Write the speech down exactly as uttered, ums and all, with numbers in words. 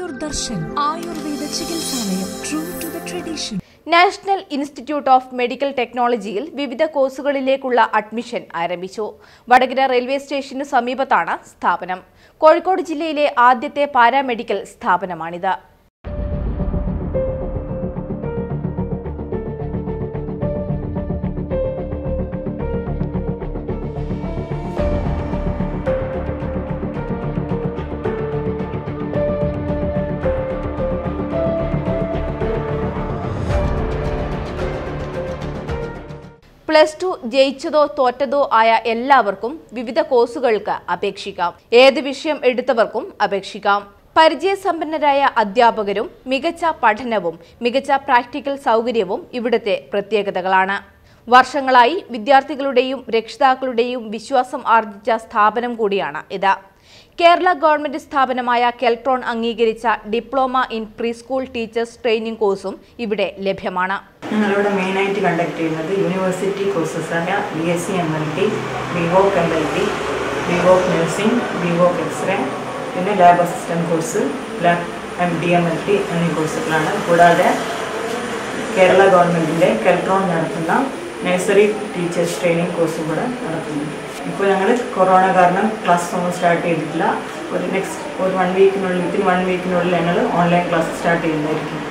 Ayurdarshan Ayurveda Chikitsalayam. True to the tradition. National institute of medical ടെക്നോളജിയിൽ വിവിധ കോഴ്സുകളിലേക്കുള്ള admission ആരംഭിച്ചു. വടകര റെയിൽവേ സ്റ്റേഷന് സമീപത്താണ് സ്ഥാപനം. കോഴിക്കോട് ജില്ലയിലെ ആദ്യത്തെ പാരാമെഡിക്കൽ സ്ഥാപനമാണിത്. പ്ലസ് ടു ജയിച്ചതോ തോറ്റതോ ആയ എല്ലാവർക്കും വിവിധ കോഴ്സുകൾക്ക് അപേക്ഷിക്കാം. ഏത് വിഷയം എടുത്തവർക്കും അപേക്ഷിക്കാം. പരിചയസമ്പന്നരായ അധ്യാപകരും മികച്ച പഠനവും മികച്ച പ്രാക്ടിക്കൽ സൗകര്യവും ഇവിടുത്തെ പ്രത്യേകതകളാണ്. വർഷങ്ങളായി വിദ്യാർത്ഥികളുടെയും രക്ഷിതാക്കളുടെയും വിശ്വാസം ആർജിച്ച സ്ഥാപനം കൂടിയാണ് ഇത്. കേരള ഗവൺമെന്റ് സ്ഥാപനമായ കെൽട്രോൺ അംഗീകരിച്ച diploma in pre school teachers training കോഴ്സും ഇവിടെ ലഭ്യമാണ്. ഞങ്ങളിവിടെ മെയിനായിട്ട് കണ്ടക്ട് ചെയ്യുന്നത് യൂണിവേഴ്സിറ്റി കോഴ്സസായ B S C M L T, B Voc L L T, B Voc nursing, B Voc X ray, പിന്നെ lab assistant course, lab M D M L T എന്നീ കോഴ്സുകളാണ്. കൂടാതെ കേരള ഗവൺമെൻറ്റിൻ്റെ കെൽട്രോൺ നടത്തുന്ന നഴ്സറി ടീച്ചേഴ്സ് ട്രെയിനിങ് കോഴ്സും കൂടെ നടത്തുന്നുണ്ട്. ഇപ്പോൾ ഞങ്ങൾ കൊറോണ കാരണം ക്ലാസ് ഒന്നും സ്റ്റാർട്ട് ചെയ്തിട്ടില്ല. ഒരു നെക്സ്റ്റ് ഒരു വൺ വീക്കിനുള്ളിൽ വിത്തിൻ വൺ വീക്കിനുള്ളിൽ ഞങ്ങൾ ഓൺലൈൻ ക്ലാസ് സ്റ്റാർട്ട് ചെയ്യുന്നതായിരിക്കും.